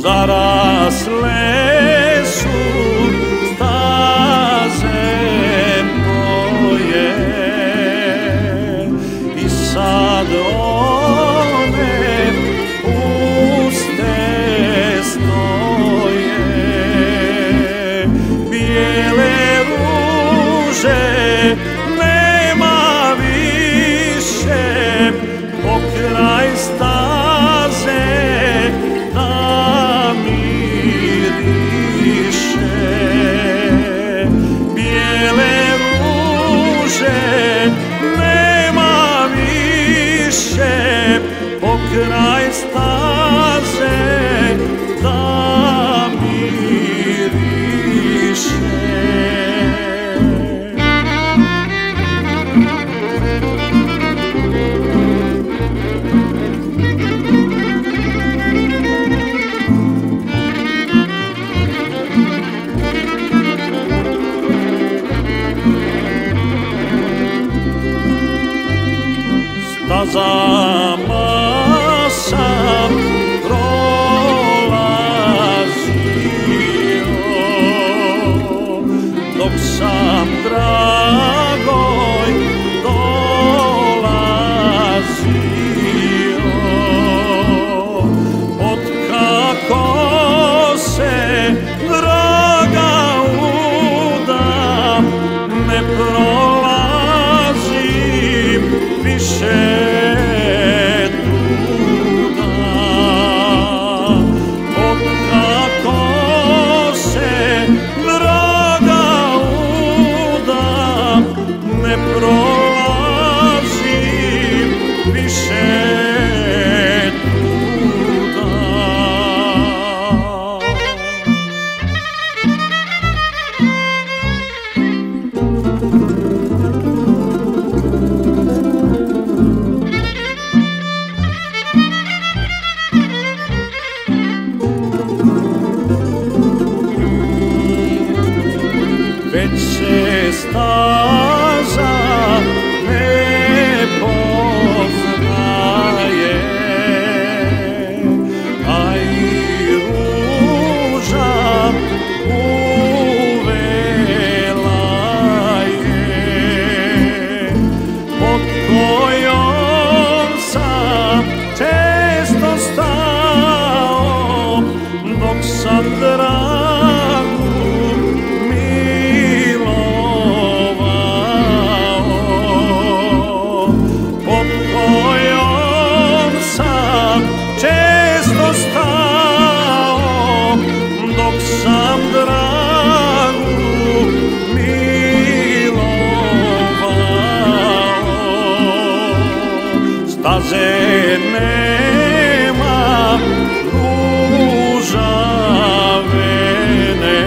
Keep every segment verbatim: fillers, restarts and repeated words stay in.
zarasle su staze moje i sad one puste stoje, bijele ruže nema više, pokraj staze da miriše. Bijele ruže nema više, pokraj staze da miriše. Stazama sam prolazio, dok sam dragoj dolazio. Otkako se draga udam, ne prolazim više tuda. Otkako se draga udam, ne prolazim više tuda. Već se staza ne poznaje, a i ruža uvela je, pod kojom sam često stao, dok sam dragu milovao, pod kojom sam često stao, dok sam dragu milovao. Staze nema, ružavene,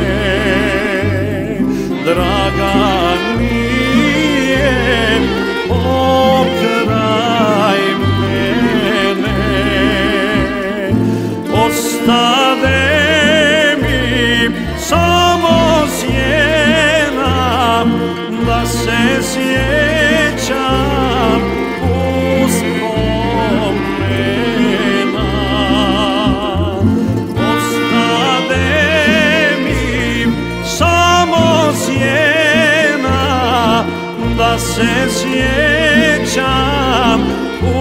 draga nije pokraj mene. Ostade mi samo sjena, da se sjećam uspomena. Ostade mi samo sjena, da se sjećam